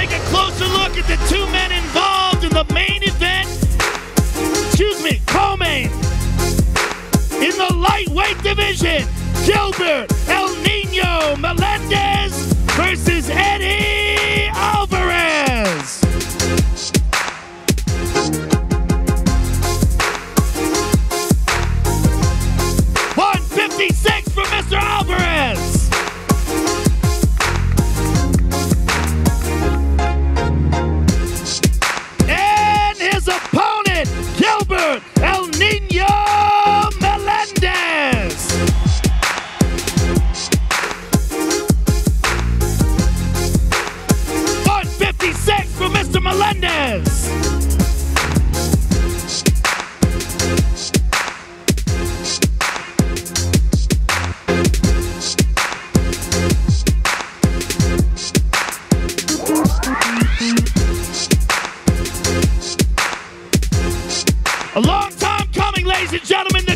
take a closer look at the two men involved in the main event. Co-main. In the lightweight division, Gilbert El Nino Melendez versus Eddie Alvarez. $156 for Mr. Alvarez. And his opponent, Gilbert El Nino Melendez. $156 for Mr. Melendez. A long time coming, ladies and gentlemen.